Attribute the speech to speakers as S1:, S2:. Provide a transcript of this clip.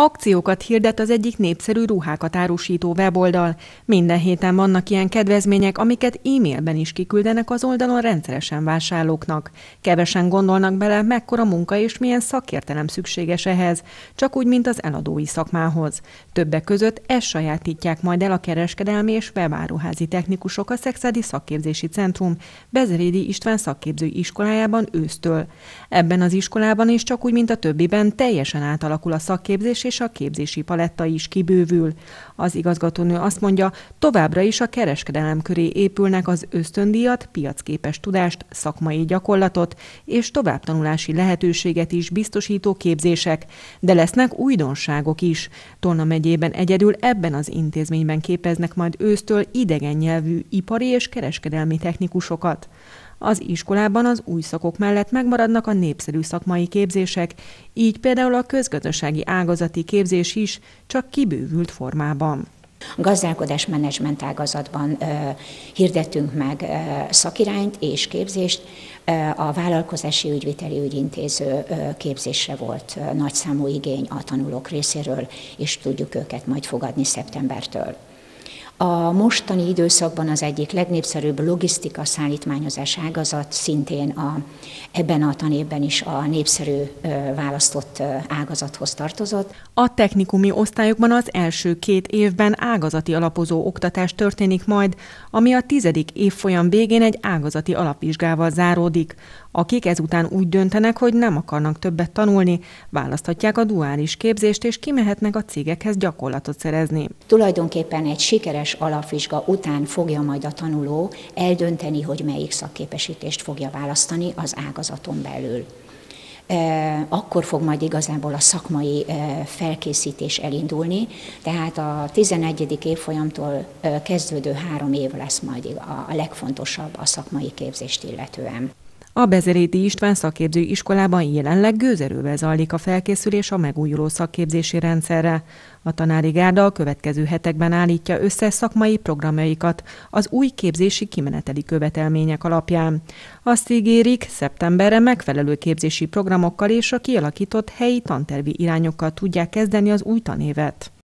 S1: Akciókat hirdet az egyik népszerű ruhákat árusító weboldal. Minden héten vannak ilyen kedvezmények, amiket e-mailben is kiküldenek az oldalon rendszeresen vásárlóknak. Kevesen gondolnak bele, mekkora munka és milyen szakértelem szükséges ehhez, csak úgy, mint az eladói szakmához. Többek között ezt sajátítják majd el a kereskedelmi és webáruházi technikusok a Szekszárdi Szakképzési Centrum Bezerédi István szakképzői iskolájában ősztől. Ebben az iskolában is csak úgy, mint a többiben teljesen átalakul a szakképzés, és a képzési paletta is kibővül. Az igazgatónő azt mondja, továbbra is a kereskedelem köré épülnek az ösztöndíjat, piacképes tudást, szakmai gyakorlatot és továbbtanulási lehetőséget is biztosító képzések, de lesznek újdonságok is. Tolna megyében egyedül ebben az intézményben képeznek majd ősztől idegen nyelvű ipari és kereskedelmi technikusokat. Az iskolában az új szakok mellett megmaradnak a népszerű szakmai képzések, így például a közgazdasági ágazati képzés is, csak kibővült formában.
S2: A gazdálkodás-menedzsment ágazatban hirdettünk meg szakirányt és képzést, a vállalkozási ügyviteli ügyintéző képzésre volt nagyszámú igény a tanulók részéről, és tudjuk őket majd fogadni szeptembertől. A mostani időszakban az egyik legnépszerűbb logisztika szállítmányozás ágazat szintén ebben a tanévben is a népszerű választott ágazathoz tartozott.
S1: A technikumi osztályokban az első 2 évben ágazati alapozó oktatás történik majd, ami a 10. évfolyam végén egy ágazati alapvizsgával záródik. Akik ezután úgy döntenek, hogy nem akarnak többet tanulni, választhatják a duális képzést és kimehetnek a cégekhez gyakorlatot szerezni.
S2: Tulajdonképpen egy sikeres alapvizsga után fogja majd a tanuló eldönteni, hogy melyik szakképesítést fogja választani az ágazaton belül. Akkor fog majd igazából a szakmai felkészítés elindulni, tehát a 11. évfolyamtól kezdődő 3 év lesz majd a legfontosabb a szakmai képzést illetően.
S1: A Bezerédi István szakképzői iskolában jelenleg gőzerővel zajlik a felkészülés a megújuló szakképzési rendszerre. A tanári gárda a következő hetekben állítja össze szakmai programjaikat az új képzési kimeneteli követelmények alapján. Azt ígérik, szeptemberre megfelelő képzési programokkal és a kialakított helyi tantervi irányokkal tudják kezdeni az új tanévet.